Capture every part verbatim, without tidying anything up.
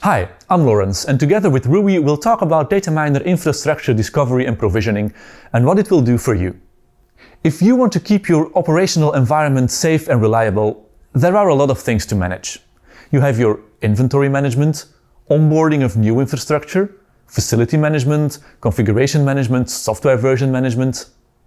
Hi, I'm Lawrence, and together with Ruby we'll talk about DataMiner infrastructure discovery and provisioning and what it will do for you. If you want to keep your operational environment safe and reliable, there are a lot of things to manage. You have your inventory management, onboarding of new infrastructure, facility management, configuration management, software version management.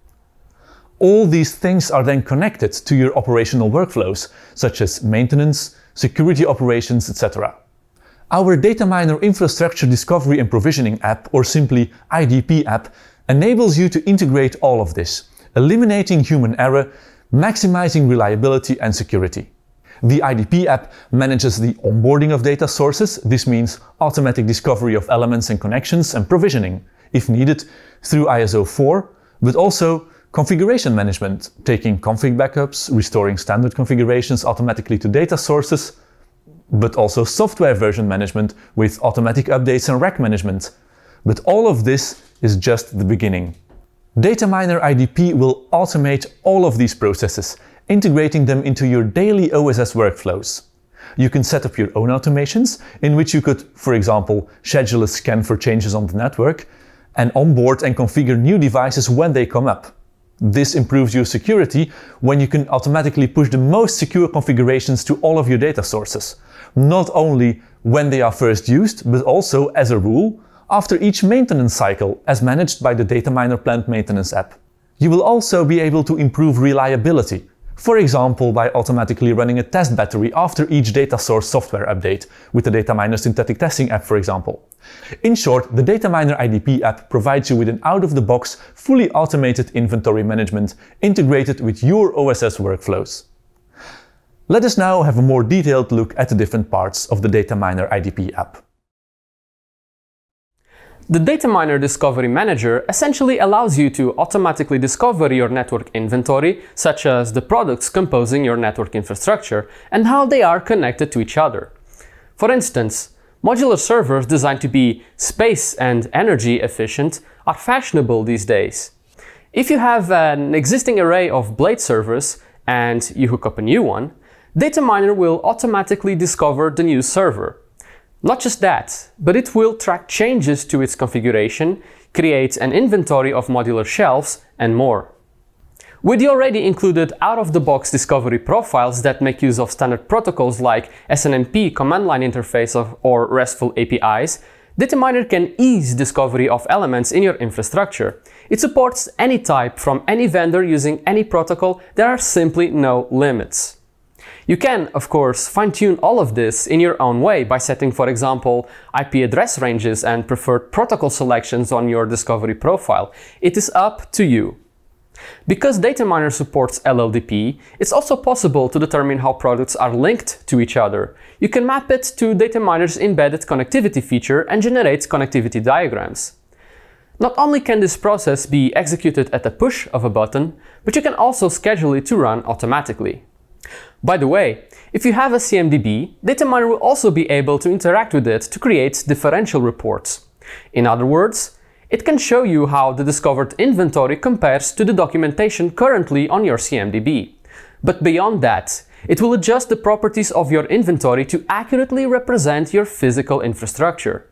All these things are then connected to your operational workflows, such as maintenance, security operations, et cetera. Our DataMiner Infrastructure Discovery and Provisioning app, or simply I D P app, enables you to integrate all of this, eliminating human error, maximizing reliability and security. The I D P app manages the onboarding of data sources. This means automatic discovery of elements and connections and provisioning, if needed, through I S O four, but also configuration management, taking config backups, restoring standard configurations automatically to data sources, but also software version management with automatic updates and rack management. But all of this is just the beginning. DataMiner I D P will automate all of these processes, integrating them into your daily O S S workflows. You can set up your own automations, in which you could, for example, schedule a scan for changes on the network, and onboard and configure new devices when they come up. This improves your security when you can automatically push the most secure configurations to all of your data sources, not only when they are first used, but also, as a rule, after each maintenance cycle, as managed by the DataMiner Plant Maintenance app. You will also be able to improve reliability, for example by automatically running a test battery after each data source software update, with the DataMiner Synthetic Testing app, for example. In short, the DataMiner I D P app provides you with an out-of-the-box, fully automated inventory management integrated with your O S S workflows. Let us now have a more detailed look at the different parts of the DataMiner I D P app. The DataMiner Discovery Manager essentially allows you to automatically discover your network inventory, such as the products composing your network infrastructure and how they are connected to each other. For instance, modular servers designed to be space and energy efficient are fashionable these days. If you have an existing array of blade servers and you hook up a new one, DataMiner will automatically discover the new server. Not just that, but it will track changes to its configuration, create an inventory of modular shelves, and more. With the already included out-of-the-box discovery profiles that make use of standard protocols like S N M P command line interface of, or RESTful A P Is, DataMiner can ease discovery of elements in your infrastructure. It supports any type from any vendor using any protocol. There are simply no limits. You can, of course, fine-tune all of this in your own way by setting, for example, I P address ranges and preferred protocol selections on your discovery profile. It is up to you. Because DataMiner supports L L D P, it's also possible to determine how products are linked to each other. You can map it to DataMiner's embedded connectivity feature and generate connectivity diagrams. Not only can this process be executed at the push of a button, but you can also schedule it to run automatically. By the way, if you have a C M D B, DataMiner will also be able to interact with it to create differential reports. In other words, it can show you how the discovered inventory compares to the documentation currently on your C M D B. But beyond that, it will adjust the properties of your inventory to accurately represent your physical infrastructure.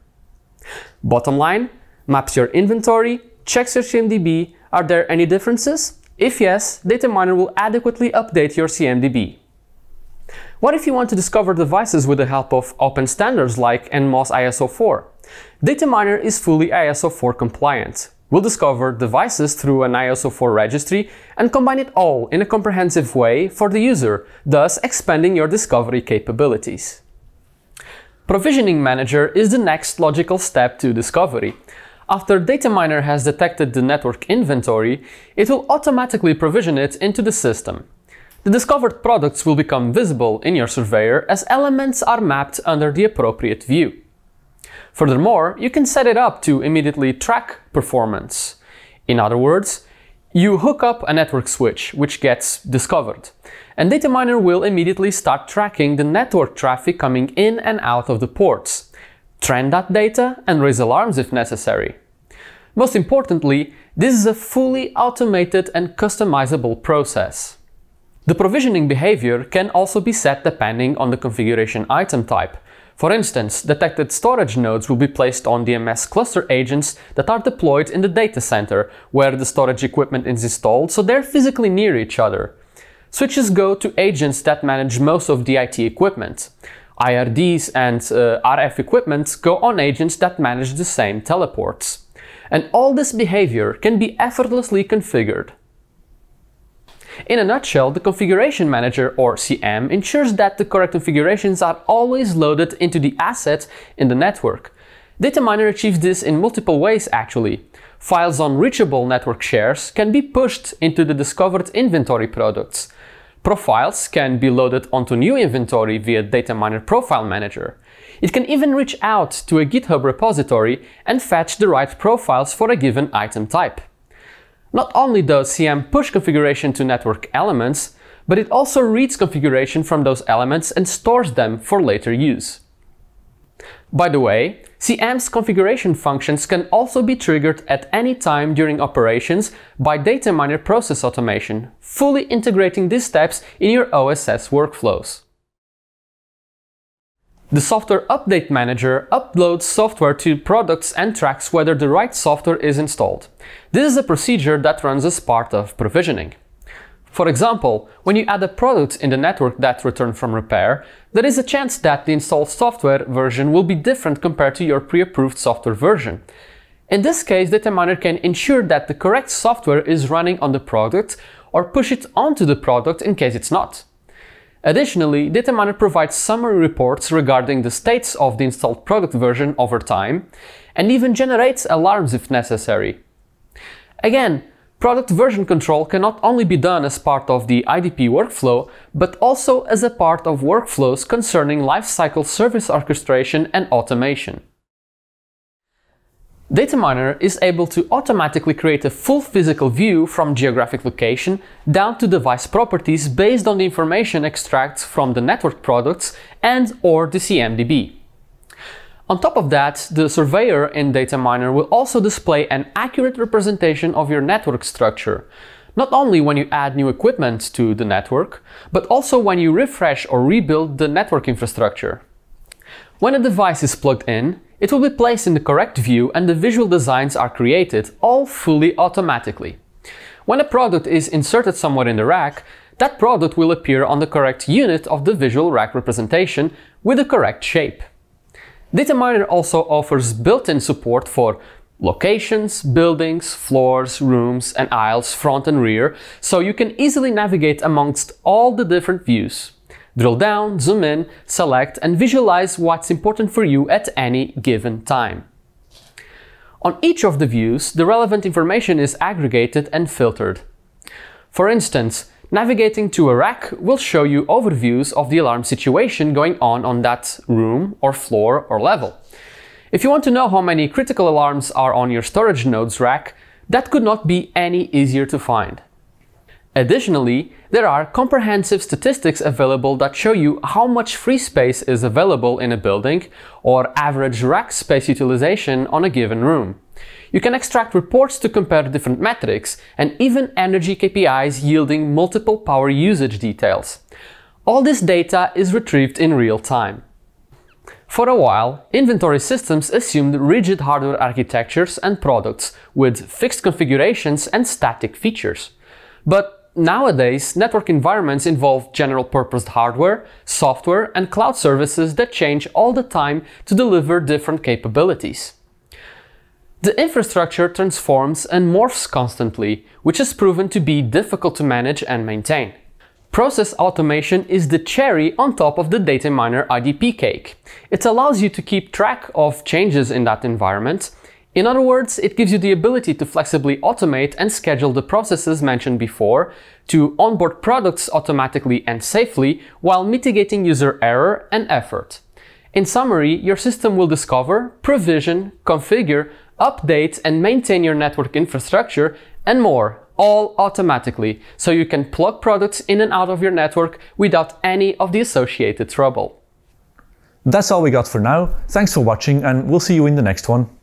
Bottom line, maps your inventory, checks your C M D B. Are there any differences? If yes, DataMiner will adequately update your C M D B. What if you want to discover devices with the help of open standards like N M O S I S O four? DataMiner is fully I S O four compliant. We'll discover devices through an I S O four registry and combine it all in a comprehensive way for the user, thus expanding your discovery capabilities. Provisioning Manager is the next logical step to discovery. After DataMiner has detected the network inventory, it will automatically provision it into the system. The discovered products will become visible in your surveyor as elements are mapped under the appropriate view. Furthermore, you can set it up to immediately track performance. In other words, you hook up a network switch, which gets discovered, and DataMiner will immediately start tracking the network traffic coming in and out of the ports, trend that data, and raise alarms if necessary. Most importantly, this is a fully automated and customizable process. The provisioning behavior can also be set depending on the configuration item type. For instance, detected storage nodes will be placed on D M S cluster agents that are deployed in the data center, where the storage equipment is installed, so they're physically near each other. Switches go to agents that manage most of the I T equipment. I R Ds and uh, R F equipment go on agents that manage the same teleports. And all this behavior can be effortlessly configured. In a nutshell, the Configuration Manager, or C M, ensures that the correct configurations are always loaded into the asset in the network. DataMiner achieves this in multiple ways actually. Files on reachable network shares can be pushed into the discovered inventory products. Profiles can be loaded onto new inventory via DataMiner Profile Manager. It can even reach out to a GitHub repository and fetch the right profiles for a given item type. Not only does C M push configuration to network elements, but it also reads configuration from those elements and stores them for later use. By the way, C M's configuration functions can also be triggered at any time during operations by DataMiner Process Automation, fully integrating these steps in your O S S workflows. The Software Update Manager uploads software to products and tracks whether the right software is installed. This is a procedure that runs as part of provisioning. For example, when you add a product in the network that returned from repair, there is a chance that the installed software version will be different compared to your pre-approved software version. In this case, DataMiner can ensure that the correct software is running on the product or push it onto the product in case it's not. Additionally, DataMiner provides summary reports regarding the states of the installed product version over time, and even generates alarms if necessary. Again, product version control can not only be done as part of the I D P workflow, but also as a part of workflows concerning lifecycle service orchestration and automation. DataMiner is able to automatically create a full physical view from geographic location down to device properties based on the information extracted from the network products and or the C M D B. On top of that, the surveyor in DataMiner will also display an accurate representation of your network structure, not only when you add new equipment to the network, but also when you refresh or rebuild the network infrastructure. When a device is plugged in, it will be placed in the correct view and the visual designs are created, all fully automatically. When a product is inserted somewhere in the rack, that product will appear on the correct unit of the visual rack representation with the correct shape. DataMiner also offers built-in support for locations, buildings, floors, rooms, and aisles front and rear, so you can easily navigate amongst all the different views. Drill down, zoom in, select, and visualize what's important for you at any given time. On each of the views, the relevant information is aggregated and filtered. For instance, navigating to a rack will show you overviews of the alarm situation going on on that room or floor or level. If you want to know how many critical alarms are on your storage nodes rack, that could not be any easier to find. Additionally, there are comprehensive statistics available that show you how much free space is available in a building or average rack space utilization on a given room. You can extract reports to compare different metrics and even energy K P Is yielding multiple power usage details. All this data is retrieved in real time. For a while, inventory systems assumed rigid hardware architectures and products with fixed configurations and static features. But nowadays, network environments involve general-purpose hardware, software, and cloud services that change all the time to deliver different capabilities. The infrastructure transforms and morphs constantly, which has proven to be difficult to manage and maintain. Process automation is the cherry on top of the DataMiner I D P cake. It allows you to keep track of changes in that environment. In other words, it gives you the ability to flexibly automate and schedule the processes mentioned before, to onboard products automatically and safely while mitigating user error and effort. In summary, your system will discover, provision, configure, update and maintain your network infrastructure and more, all automatically, so you can plug products in and out of your network without any of the associated trouble. That's all we got for now. Thanks for watching and we'll see you in the next one.